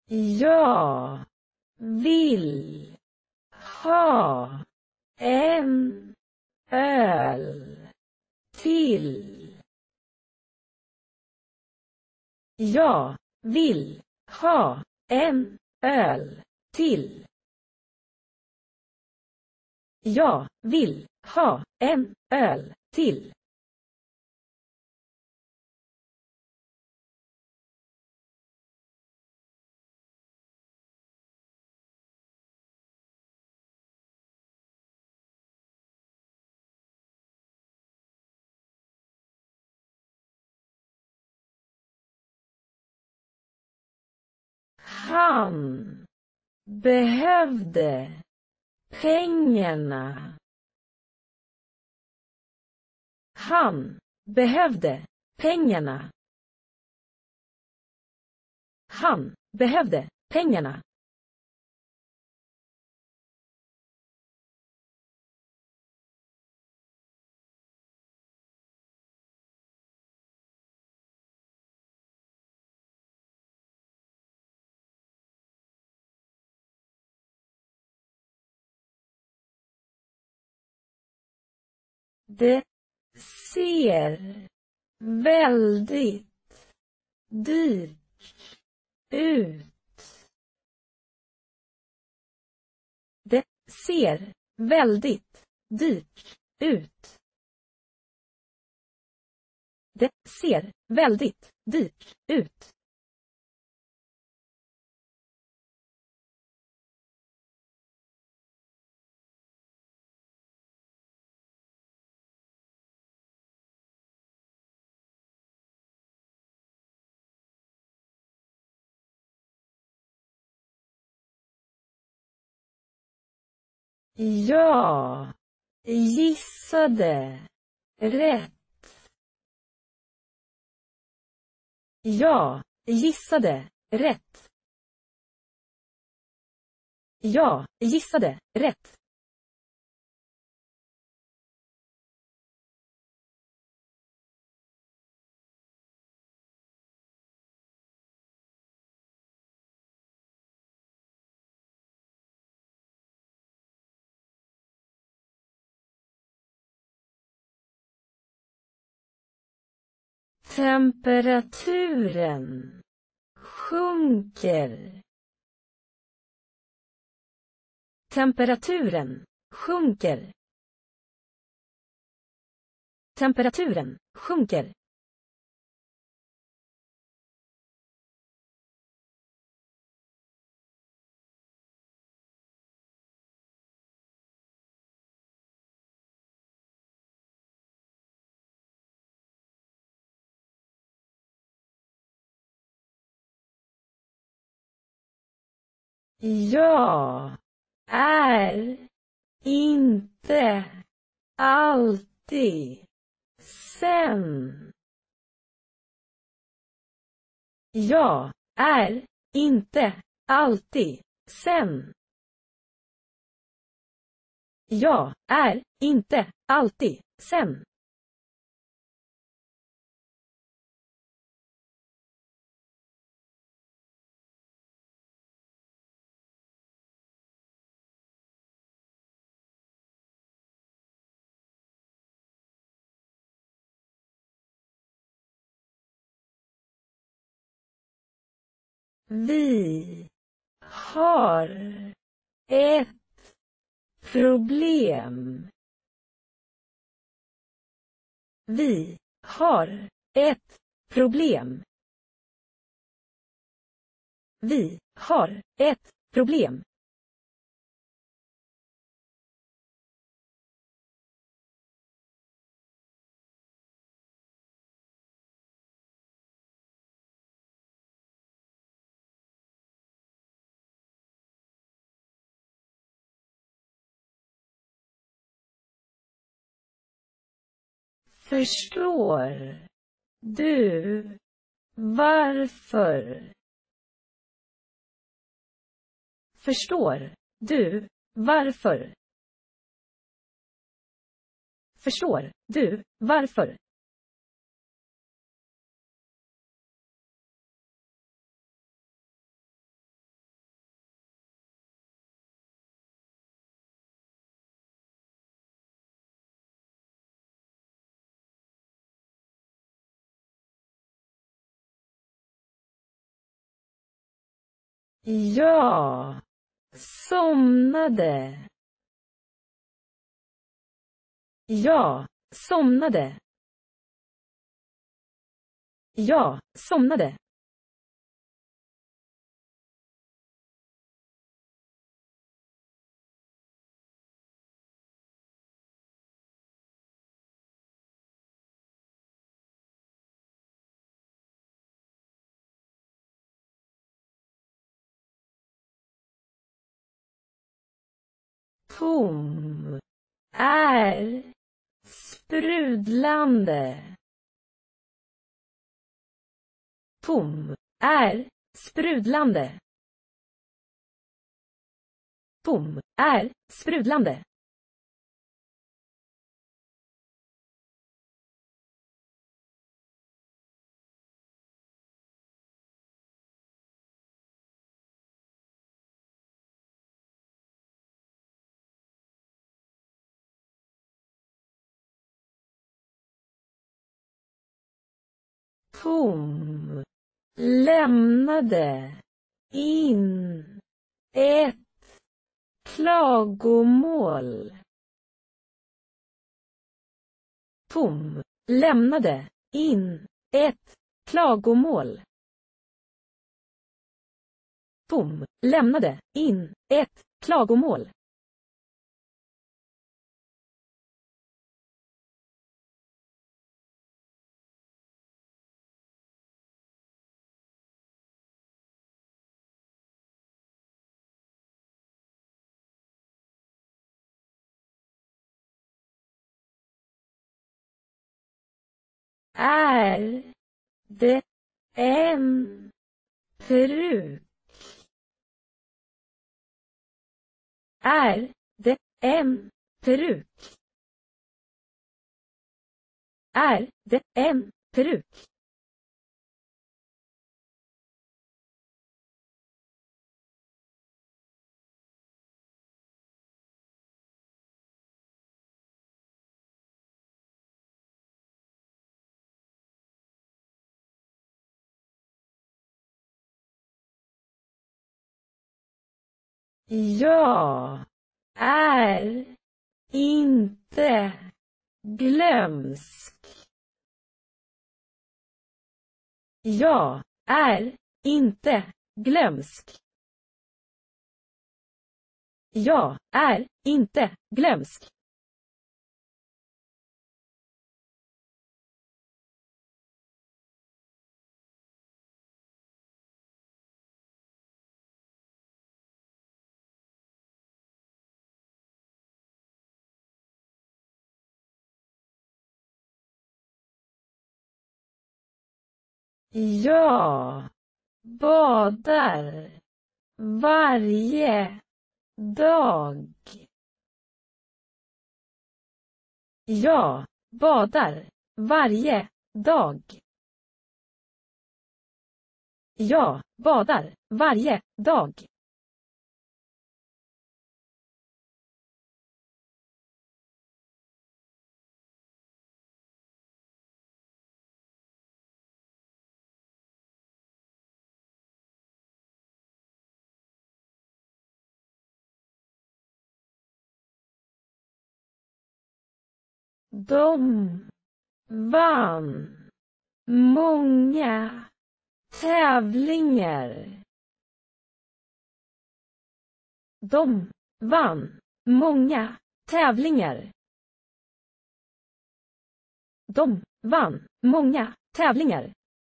Jag vill ha en öl till. Jag vill ha en öl till. Jag vill ha en öl till. Han behövde pengarna. Han behövde pengarna. Han behövde pengarna. Det ser väldigt dyrt ut. Det ser väldigt dyrt ut. Det ser väldigt dyrt ut. Jag gissade rätt. Jag gissade rätt. Jag gissade rätt. Temperaturen sjunker. Temperaturen sjunker. Temperaturen sjunker. Jag är inte alltid sen. Jag är inte alltid sen. Jag är inte alltid sen. Vi har ett problem. Vi har ett problem. Vi har ett problem. Förstår du varför? Förstår du varför? Förstår du varför? Jag somnade. Jag somnade. Jag somnade. Tom är sprudlande. Tom är sprudlande. Tom är sprudlande. Tom lämnade in ett klagomål. Tom lämnade in ett klagomål. Tom lämnade in ett klagomål. Är det en peruk? Är det en peruk? Är det en peruk? Jag är inte glömsk. Jag är inte glömsk. Jag är inte glömsk. Jag badar varje dag. Jag badar varje dag. Jag badar varje dag. De vann många tävlingar. De vann många tävlingar. De vann många tävlingar.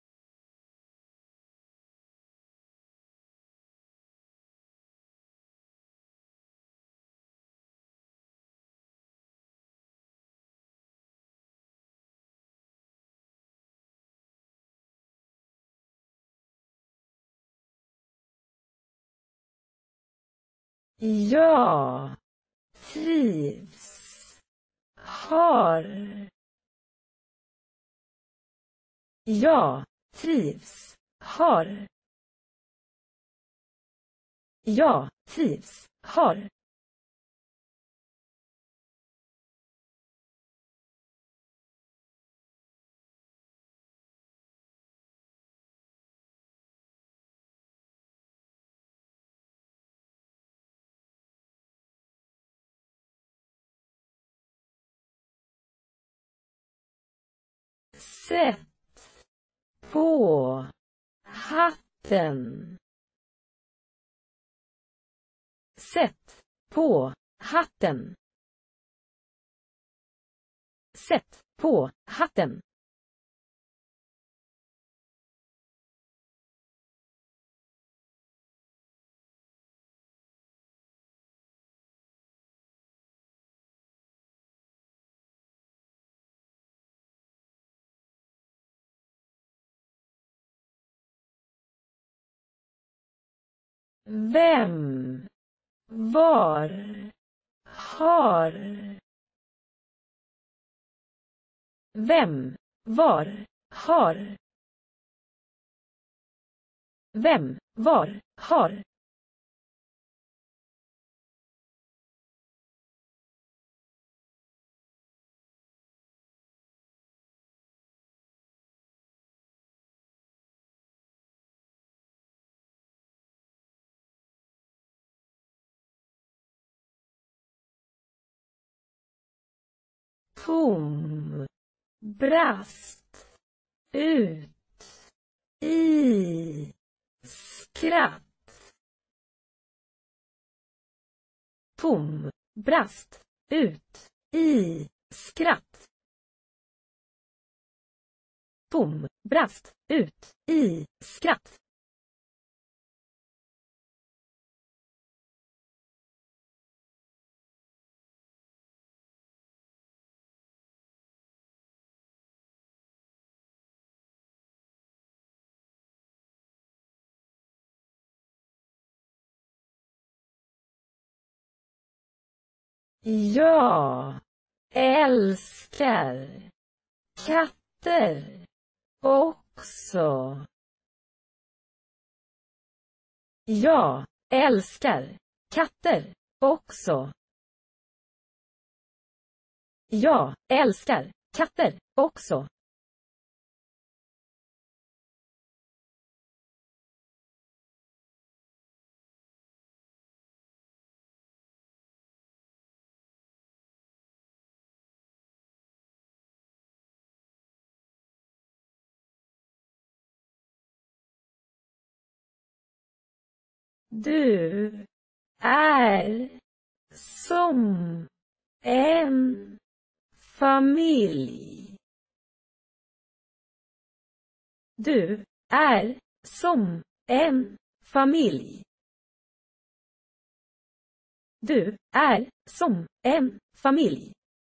Jag trivs. Har. Jag trivs. Har. Jag trivs. Har. Sätt på hatten. Sätt på hatten. Sätt på hatten. Vem, var, har. Vem, var, har. Vem, var, har. Tom, brast, ut, i, skratt. Tom, brast, ut, i, skratt. Tom, brast, ut, i, skratt. Jag älskar katter också. Jag älskar katter också. Jag älskar katter också. Du är som en familj. Du är som en familj. Du är som en familj.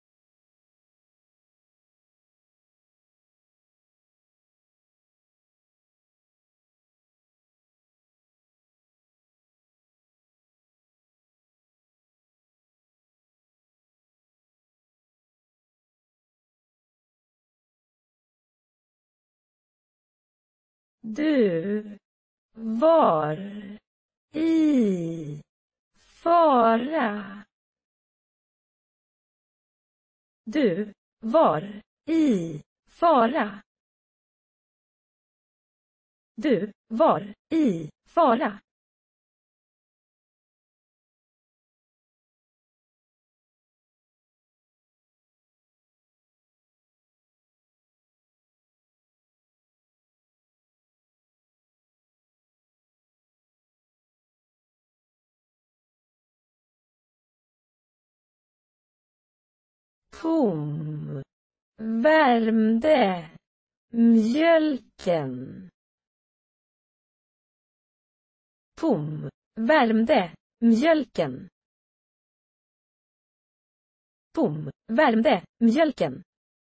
Du var i fara. Du var i fara. Du var i fara. Tom, värmde mjölken. Tom, värmde mjölken. Tom, värmde mjölken.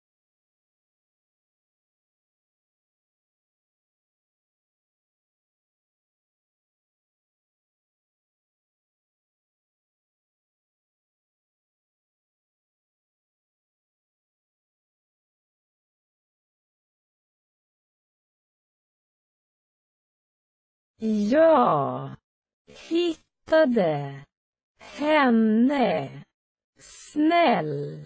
Jag hittade henne snäll.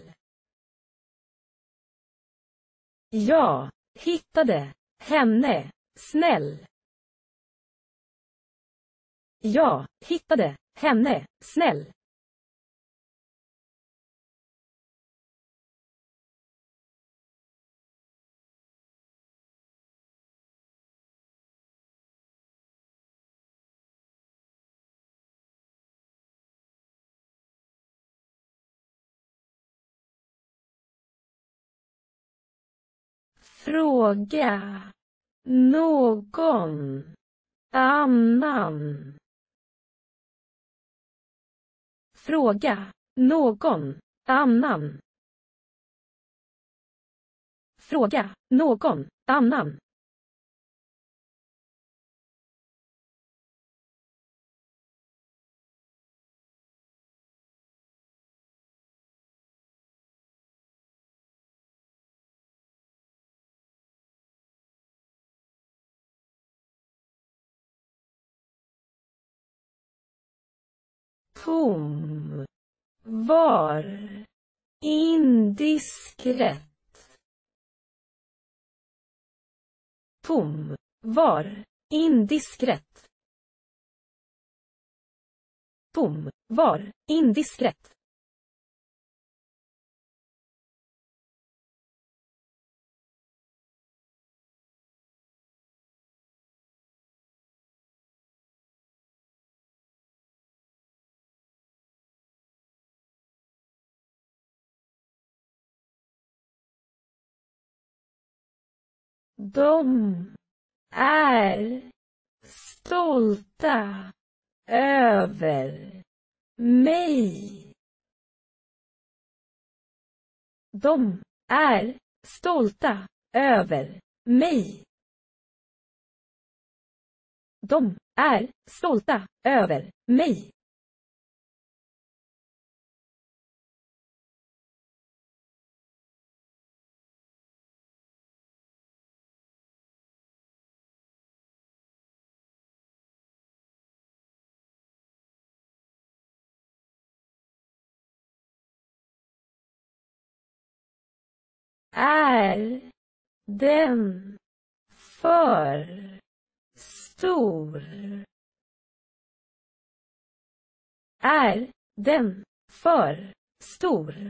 Jag hittade henne snäll. Jag hittade henne snäll. Fråga någon annan. Fråga någon annan. Fråga någon annan. Tom. Var. Indiskret. Tom. Var. Indiskret. Tom. Var. Indiskret. De är stolta över mig. De är stolta över mig. De är stolta över mig. Är den för stor? Är den för stor?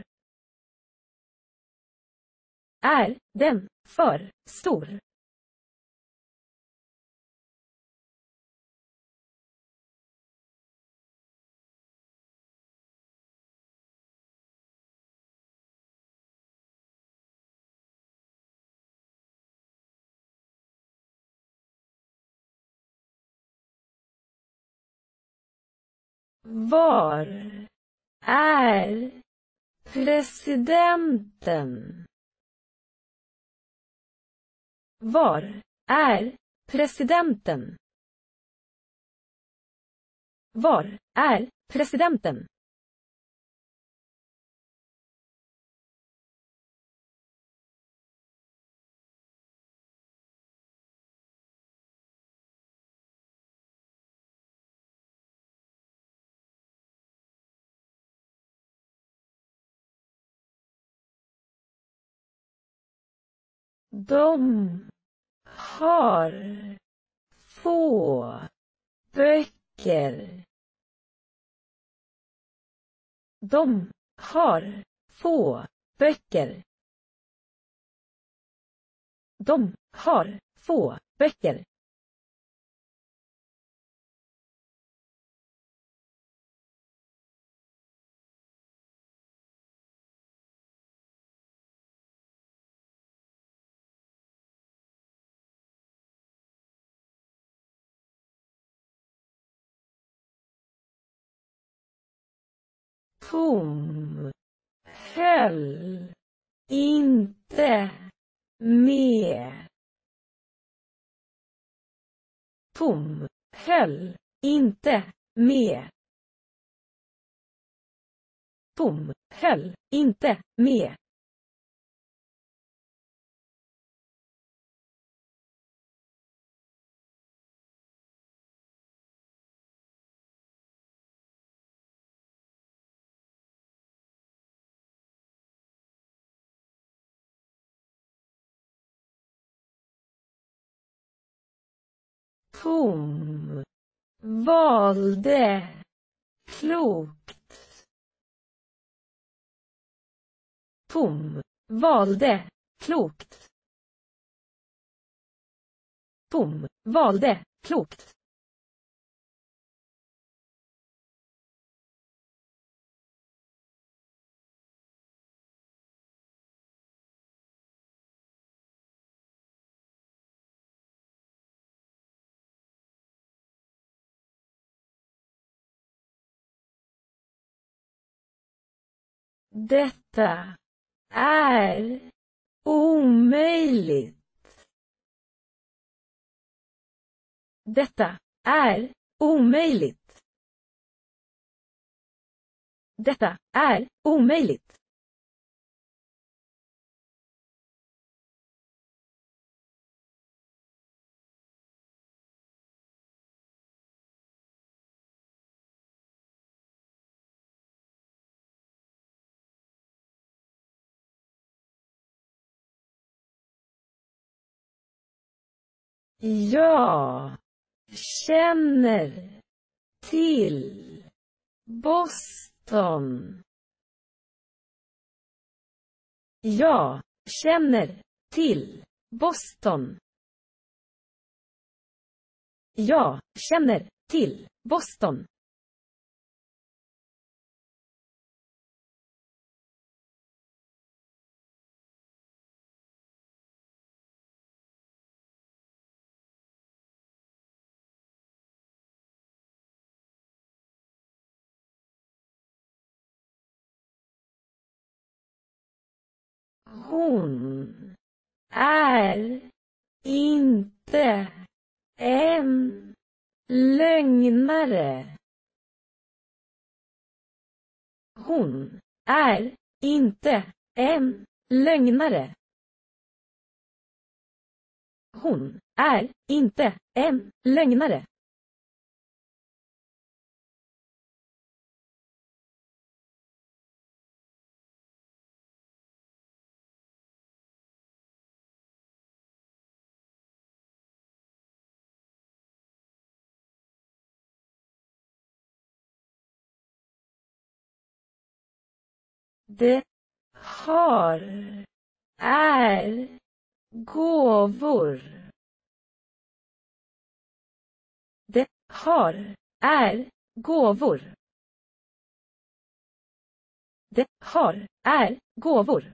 Är den för stor? Var är presidenten? Var är presidenten? Var är presidenten? De har få böcker. De har få böcker. De har få böcker. Tom höll inte med. Tom höll inte med. Tom höll inte med. Tom valde klokt. Tom valde klokt. Tom valde klokt. Detta är omöjligt. Detta är omöjligt. Detta är omöjligt. Jag känner till Boston. Jag känner till Boston. Jag känner till Boston. Hon är inte en lögnare. Hon är inte en lögnare. Hon är inte en lögnare. Det är gåvor. Det är gåvor. Det är gåvor.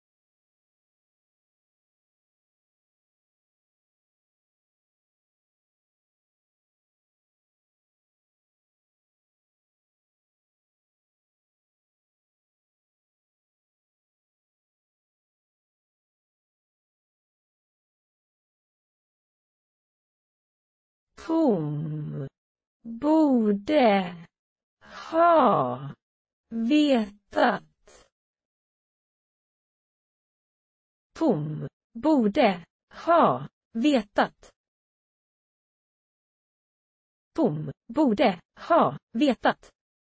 Tom borde ha vetat. Tom borde ha vetat. Tom borde ha vetat.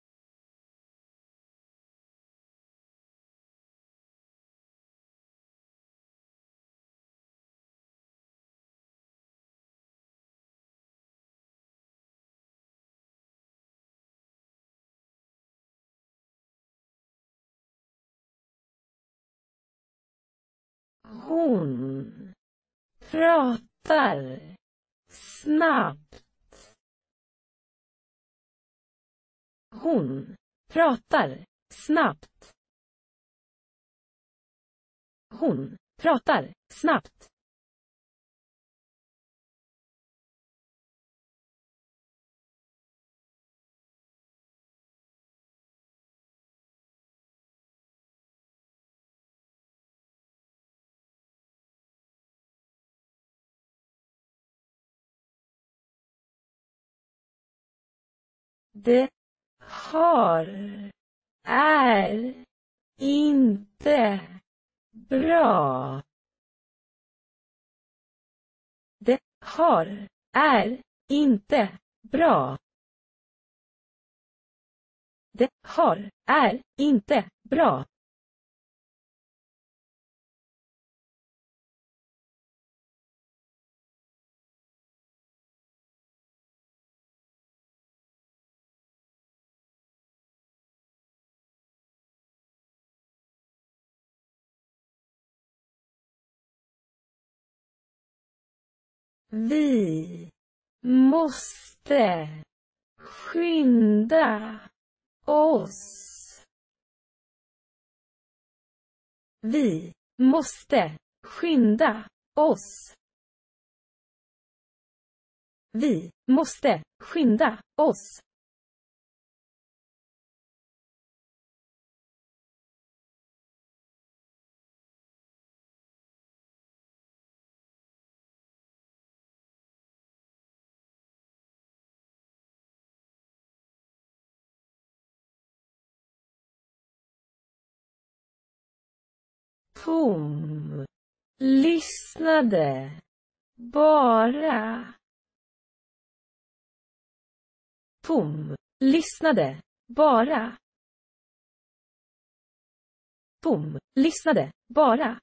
Hon pratar snabbt. Hon pratar snabbt. Hon pratar snabbt. Det är inte bra. Det är inte bra. Det är inte bra. Vi måste skynda oss. Vi måste skynda oss. Vi måste skynda oss. tom, lyssnade, bara, tom, lyssnade, bara, tom, lyssnade, bara,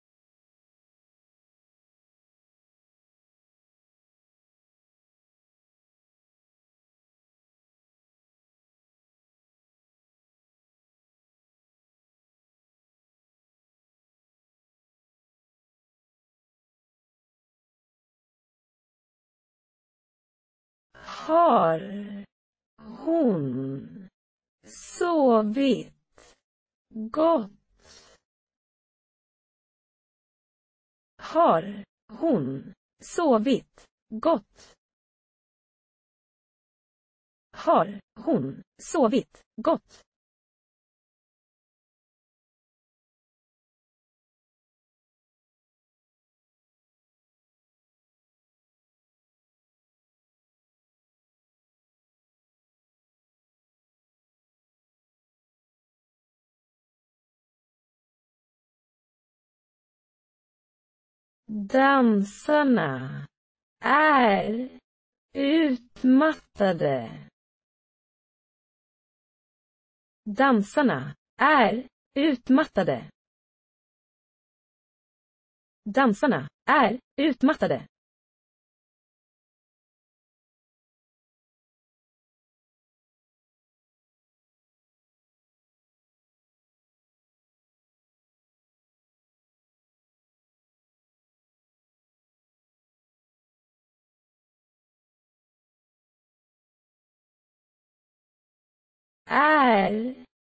har hon sovit gott? Har hon sovit gott? Har hon sovit gott? Dansarna är utmattade. Dansarna är utmattade. Dansarna är utmattade. Är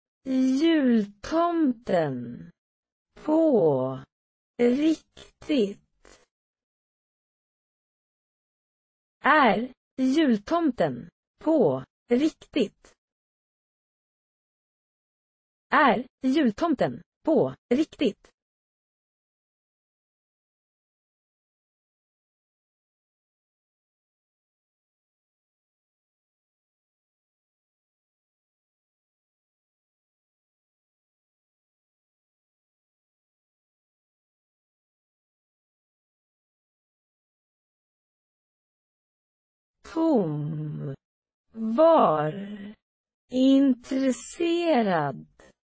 jultomten på riktigt? Är jultomten på riktigt? Är jultomten på riktigt? Tom var intresserad.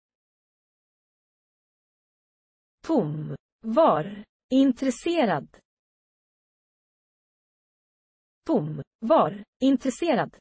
Tom var intresserad. Tom var intresserad.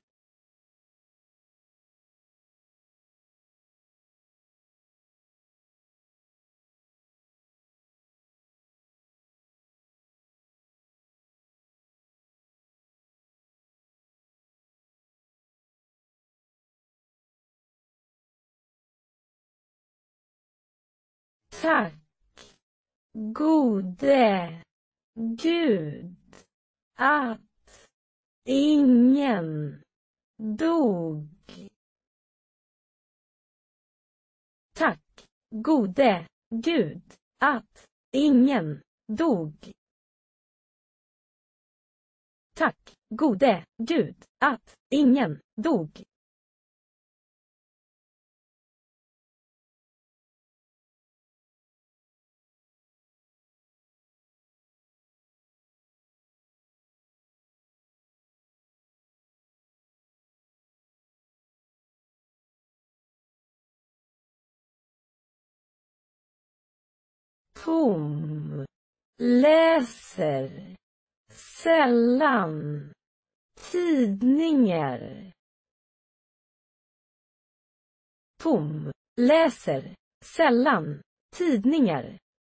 Tack, gode Gud, att ingen dog. Tack, gode Gud, att ingen dog. Tack, gode Gud, att ingen dog. Tom läser sällan tidningar. Tom läser sällan tidningar.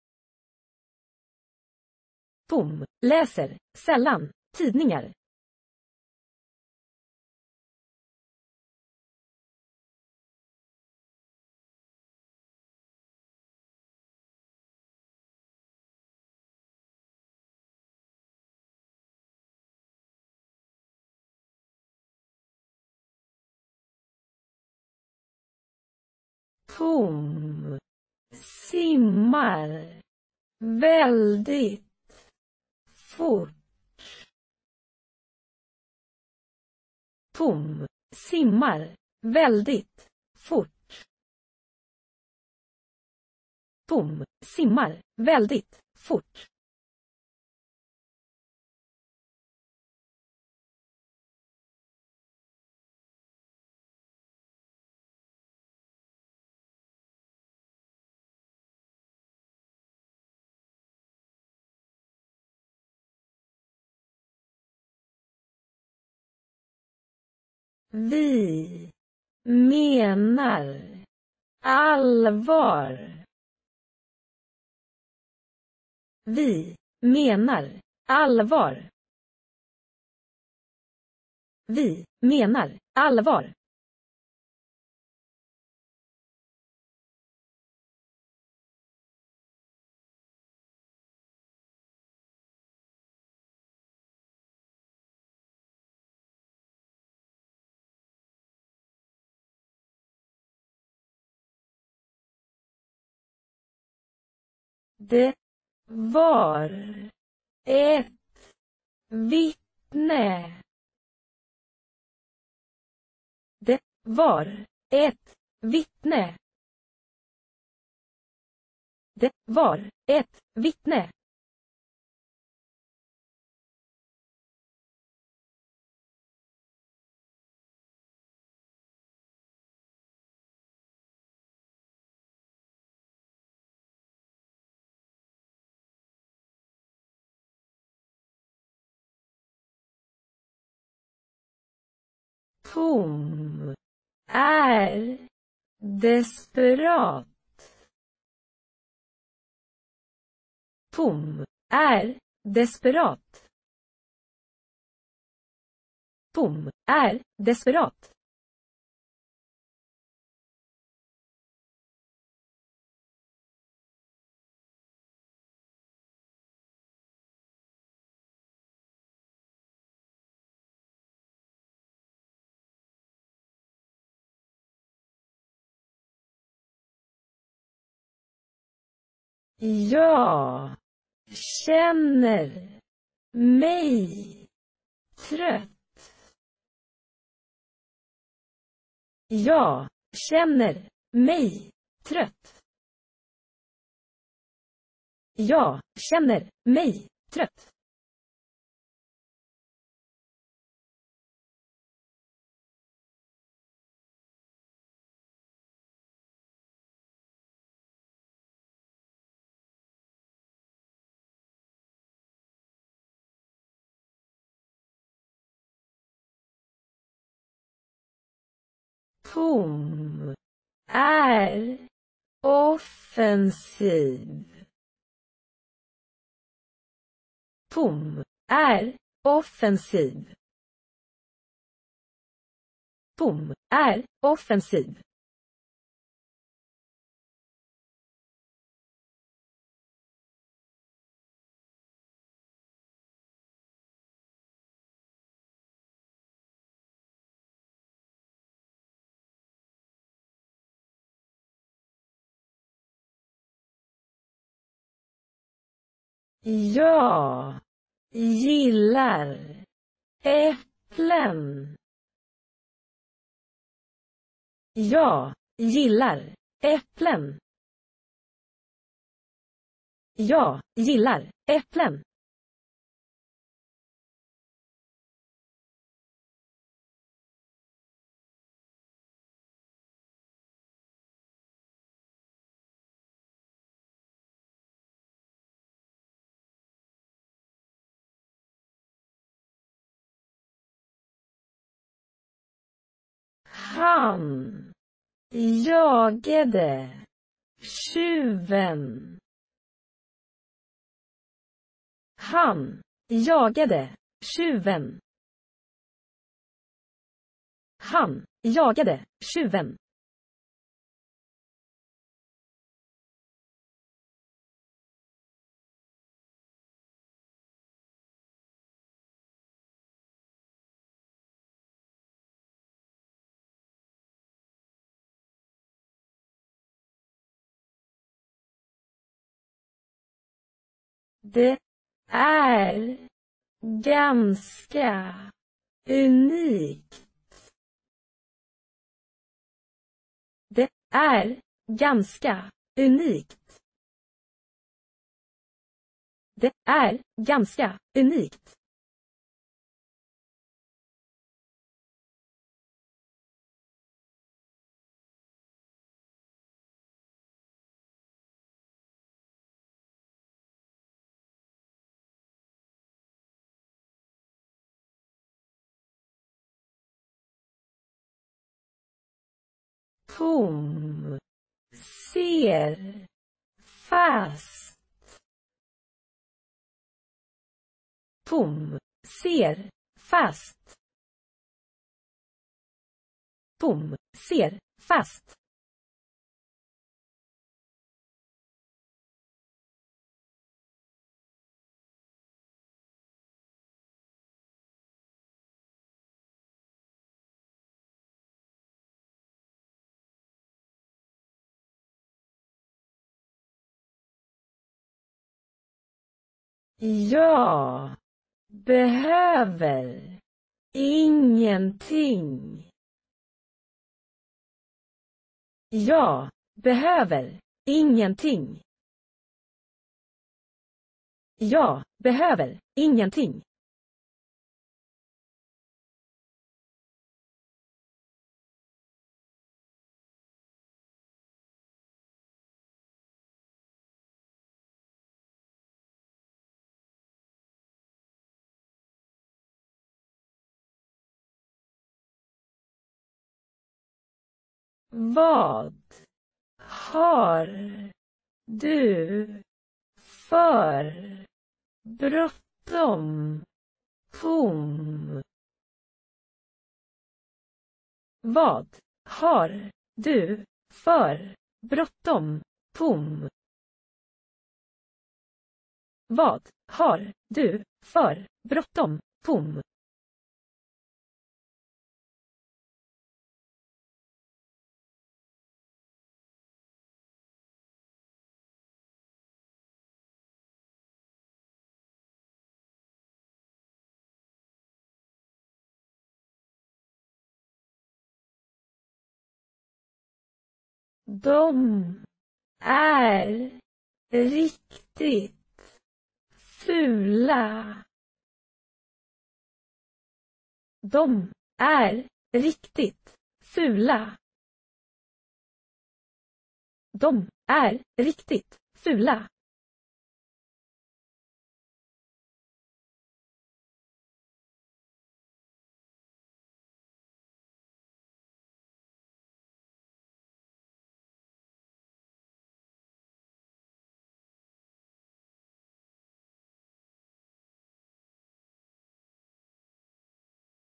Tom läser sällan tidningar. Tom simmar väldigt fort. Tom simmar väldigt fort. Tom simmar väldigt fort. Vi menar allvar. Vi menar allvar. Vi menar allvar. Det var ett vittne. Det var ett vittne. Det var ett vittne. Tom är desperat. Tom är desperat. Tom är desperat. Jag känner mig trött. Jag känner mig trött. Jag känner mig trött. Tom är offensiv. Tom är offensiv. Tom är offensiv. Jag gillar äpplen. Jag gillar äpplen. Jag gillar äpplen. Han jagade tjuven. Han jagade tjuven. Han jagade tjuven. Det är ganska unikt. Det är ganska unikt. Det är ganska unikt. Tom. Ser. Fast. Tom. Ser. Fast. Tom. Ser. Fast. Jag behöver ingenting. Jag behöver ingenting. Jag behöver ingenting. Vad har du för bråttom? Tom. Vad har du för bråttom? Tom. Vad har du för bråttom? Tom. De är riktigt fula. De är riktigt fula. De är riktigt fula.